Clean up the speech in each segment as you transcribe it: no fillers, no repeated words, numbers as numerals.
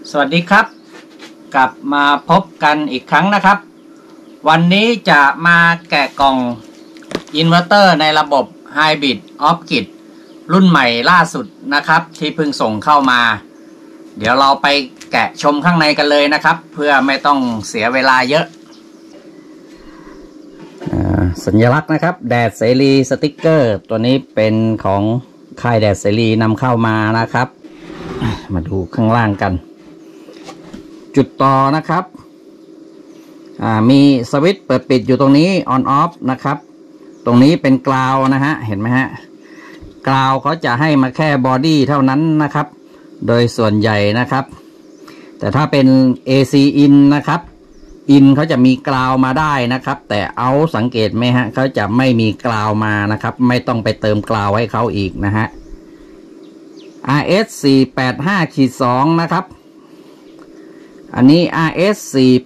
สวัสดีครับกลับมาพบกันอีกครั้งนะครับวันนี้จะมาแกะกล่องอินเวอร์เตอร์ในระบบ Hybrid Off Grid รุ่นใหม่ล่าสุดนะครับที่เพิ่งส่งเข้ามาเดี๋ยวเราไปแกะชมข้างในกันเลยนะครับเพื่อไม่ต้องเสียเวลาเยอะสัญลักษณ์นะครับแดดเสรีสติ๊กเกอร์ตัวนี้เป็นของค่ายแดดเสรีนำเข้ามานะครับมาดูข้างล่างกันจุดต่อนะครับมีสวิตช์เปิดปิดอยู่ตรงนี้ on off นะครับตรงนี้เป็นกราวนะฮะเห็นไหมฮะกราวเขาจะให้มาแค่บอดี้เท่านั้นนะครับโดยส่วนใหญ่นะครับแต่ถ้าเป็น AC in นะครับ in เขาจะมีกราวมาได้นะครับแต่เอาสังเกตไหมฮะเขาจะไม่มีกราวมานะครับไม่ต้องไปเติมกราวให้เขาอีกนะฮะ RS 485-2 นะครับอันนี้ RS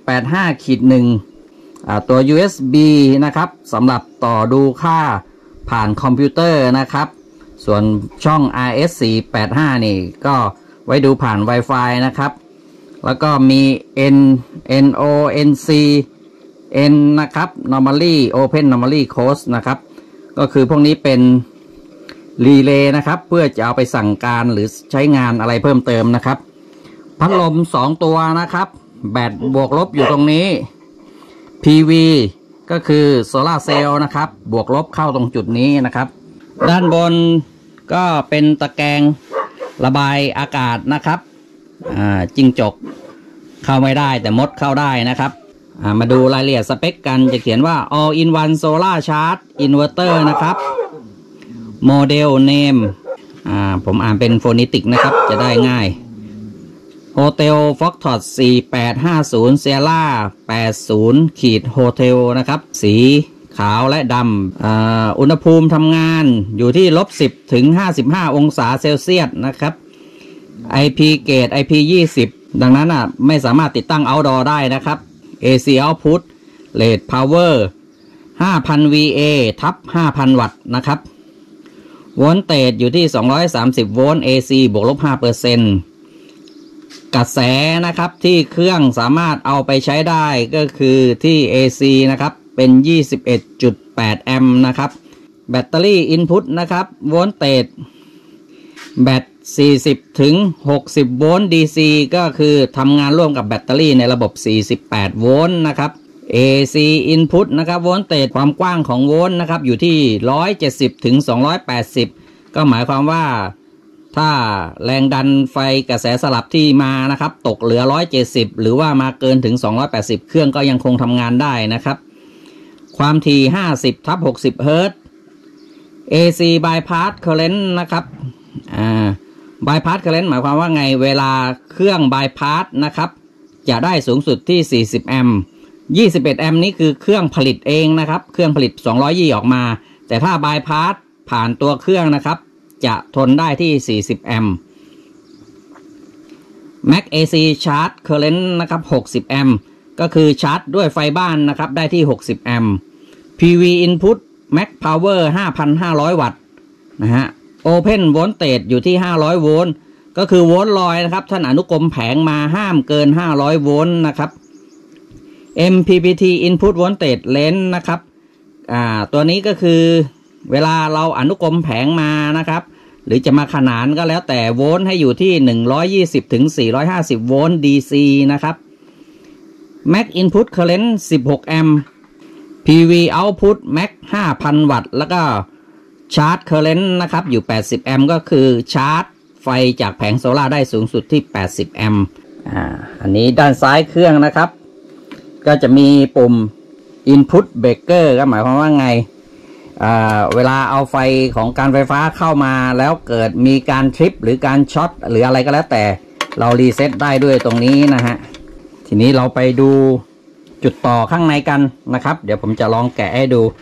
485-1 ตัว USB นะครับสำหรับต่อดูค่าผ่านคอมพิวเตอร์นะครับส่วนช่อง RS 485นี่ก็ไว้ดูผ่าน Wi-Fi นะครับแล้วก็มี NC N นะครับ Normally Open Normally Close นะครับก็คือพวกนี้เป็นรีเลย์นะครับเพื่อจะเอาไปสั่งการหรือใช้งานอะไรเพิ่มเติมนะครับพัดลม2ตัวนะครับแบตบวกลบอยู่ตรงนี้ PV ก็คือโซลาร์เซลล์นะครับบวกลบเข้าตรงจุดนี้นะครับด้านบนก็เป็นตะแกรงระบายอากาศนะครับจิ้งจกเข้าไม่ได้แต่มดเข้าได้นะครับมาดูรายละเอียดสเปคกันจะเขียนว่า all in one solar charge inverter นะครับโมเดลเนมผมอ่านเป็นโฟนิติกนะครับจะได้ง่ายโฮเทลฟ็อกทอด4850เซียร่า80โฮเทลนะครับสีขาวและดำอุณหภูมิทำงานอยู่ที่-10 ถึง 55 องศาเซลเซียสนะครับ IP เกรด IP 20ดังนั้นไม่สามารถติดตั้ง outdoor ได้นะครับ AC output rate power 5,000 VA ทับ 5,000 วัตต์นะครับโวลต์เตจอยู่ที่230โวลต์ AC บวกลบ 5%กระแสนะครับที่เครื่องสามารถเอาไปใช้ได้ก็คือที่ AC นะครับเป็น 21.8 แอมป์นะครับแบตเตอรี่อินพุตนะครับโวลต์เตจแบต40 ถึง 60 โวลต์ DC ก็คือทำงานร่วมกับแบตเตอรี่ในระบบ48โวลต์นะครับ AC input นะครับโวลต์เตจความกว้างของโวลต์นะครับอยู่ที่170 ถึง 280ก็หมายความว่าถ้าแรงดันไฟกระแสสลับที่มานะครับตกเหลือ170หรือว่ามาเกินถึง280เครื่องก็ยังคงทำงานได้นะครับความถี่50/60 เฮิรตซ์ AC bypass current นะครับbypass current หมายความว่าไงเวลาเครื่อง bypass นะครับจะได้สูงสุดที่40แอมป์21แอมป์นี้คือเครื่องผลิตเองนะครับเครื่องผลิต220ออกมาแต่ถ้า bypass ผ่านตัวเครื่องนะครับจะทนได้ที่40แอมป์ Max AC Charge Current นะครับ60แอมป์ก็คือชาร์จด้วยไฟบ้านนะครับได้ที่60แอมป์ PV Input Max Power 5,500 วัตต์นะฮะ Open Voltage อยู่ที่500โวลต์ก็คือโวลต์ลอยนะครับท่านอนุกรมแผงมาห้ามเกิน500โวลต์นะครับ MPPT Input Voltage Range นะครับตัวนี้ก็คือเวลาเราอนุกรมแผงมานะครับหรือจะมาขนานก็แล้วแต่โวลต์ให้อยู่ที่120 ถึง 450 โวลต์ DC นะครับ Max Input Current 16 แอมป์ PV Output Max 5,000 วัตต์แล้วก็ Charge Current นะครับอยู่80แอมป์ก็คือชาร์จไฟจากแผงโซล่าได้สูงสุดที่80แอมป์อันนี้ด้านซ้ายเครื่องนะครับก็จะมีปุ่ม Input Breaker ก็หมายความว่าไงเวลาเอาไฟของการไฟฟ้าเข้ามาแล้วเกิดมีการทริปหรือการช็อตหรืออะไรก็แล้วแต่เรารีเซ็ตได้ด้วยตรงนี้นะฮะทีนี้เราไปดูจุดต่อข้างในกันนะครับเดี๋ยวผมจะลองแกะให้ดู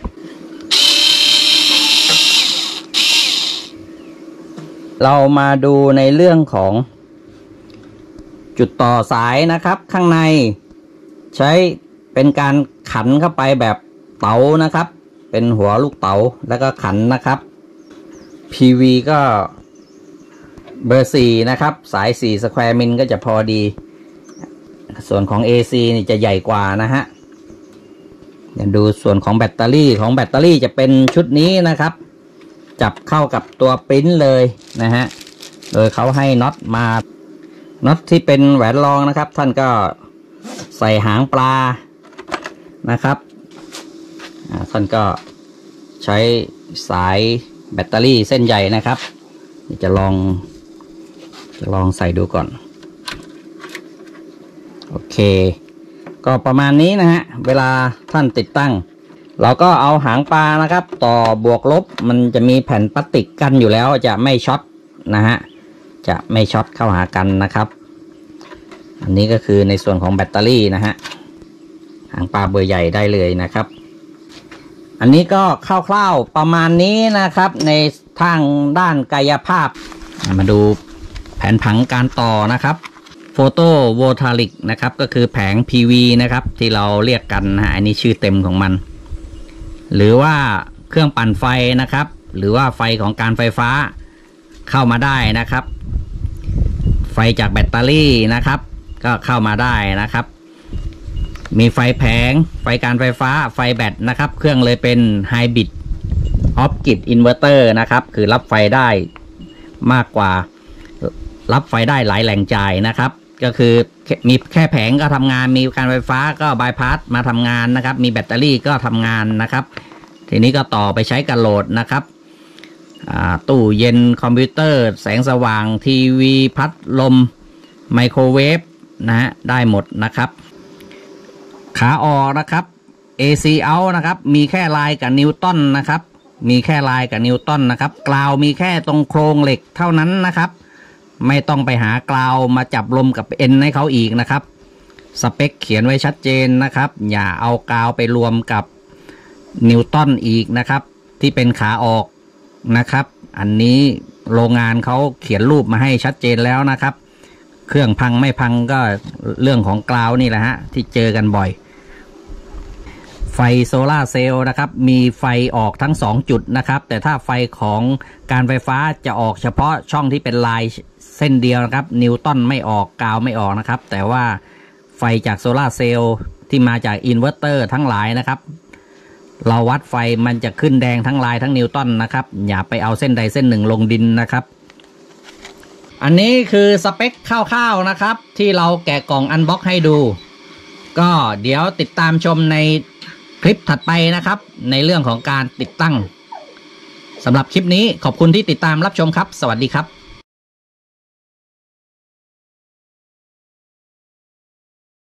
เรามาดูในเรื่องของจุดต่อสายนะครับข้างในใช้เป็นการขันเข้าไปแบบเต๋านะครับเป็นหัวลูกเต๋าแล้วก็ขันนะครับ PV ก็เบอร์4นะครับสาย4สแควร์มิลก็จะพอดีส่วนของ AC นี่จะใหญ่กว่านะฮะเดี๋ยวดูส่วนของแบตเตอรี่จะเป็นชุดนี้นะครับจับเข้ากับตัวปริ้นเลยนะฮะโดยเขาให้น็อตมาน็อตที่เป็นแหวนรองนะครับท่านก็ใส่หางปลานะครับท่านก็ใช้สายแบตเตอรี่เส้นใหญ่นะครับจะลองใส่ดูก่อนโอเคก็ประมาณนี้นะฮะเวลาท่านติดตั้งเราก็เอาหางปลานะครับต่อบวกลบมันจะมีแผ่นพลาสติกกันอยู่แล้วจะไม่ช็อตนะฮะจะไม่ช็อตเข้าหากันนะครับอันนี้ก็คือในส่วนของแบตเตอรี่นะฮะหางปลาเบอร์ใหญ่ได้เลยนะครับอันนี้ก็คร่าวๆประมาณนี้นะครับในทางด้านกายภาพมาดูแผนผังการต่อนะครับโฟโตโวลตาริกนะครับก็คือแผง PV นะครับที่เราเรียกกันนะฮะอันนี้ชื่อเต็มของมันหรือว่าเครื่องปั่นไฟนะครับหรือว่าไฟของการไฟฟ้าเข้ามาได้นะครับไฟจากแบตเตอรี่นะครับก็เข้ามาได้นะครับมีไฟแผงไฟการไฟฟ้าไฟแบตนะครับเครื่องเลยเป็นไฮบริดออฟกริดอินเวอร์เตอร์นะครับคือรับไฟได้มากกว่ารับไฟได้หลายแหล่งจ่ายนะครับก็คือมีแค่แผงก็ทำงานมีการไฟฟ้าก็บายพาสมาทำงานนะครับมีแบตเตอรี่ก็ทำงานนะครับทีนี้ก็ต่อไปใช้กับโหลดนะครับตู้เย็นคอมพิวเตอร์แสงสว่างทีวีพัดลมไมโครเวฟนะฮะได้หมดนะครับขาออกนะครับ AC out นะครับมีแค่ลายกับนิวตันนะครับมีแค่ลายกับนิวตันนะครับกราวมีแค่ตรงโครงเหล็กเท่านั้นนะครับไม่ต้องไปหากราวมาจับลมกับเอ็นให้เขาอีกนะครับสเปคเขียนไว้ชัดเจนนะครับอย่าเอากราวไปรวมกับนิวตันอีกนะครับที่เป็นขาออกนะครับอันนี้โรงงานเขาเขียนรูปมาให้ชัดเจนแล้วนะครับเครื่องพังไม่พังก็เรื่องของกราวนี่แหละฮะที่เจอกันบ่อยไฟโซล่าเซลล์นะครับมีไฟออกทั้ง2จุดนะครับแต่ถ้าไฟของการไฟฟ้าจะออกเฉพาะช่องที่เป็นลายเส้นเดียวนะครับนิวตันไม่ออกกราวไม่ออกนะครับแต่ว่าไฟจากโซล่าเซลล์ที่มาจากอินเวอร์เตอร์ทั้งหลายนะครับเราวัดไฟมันจะขึ้นแดงทั้งลายทั้งนิวตันนะครับอย่าไปเอาเส้นใดเส้นหนึ่งลงดินนะครับอันนี้คือสเปคคร่าวๆนะครับที่เราแกะกล่องอันบ็อกให้ดูก็เดี๋ยวติดตามชมในคลิปถัดไปนะครับในเรื่องของการติดตั้งสำหรับคลิปนี้ขอบคุณที่ติดตามรับชมครับสวัสดีครับ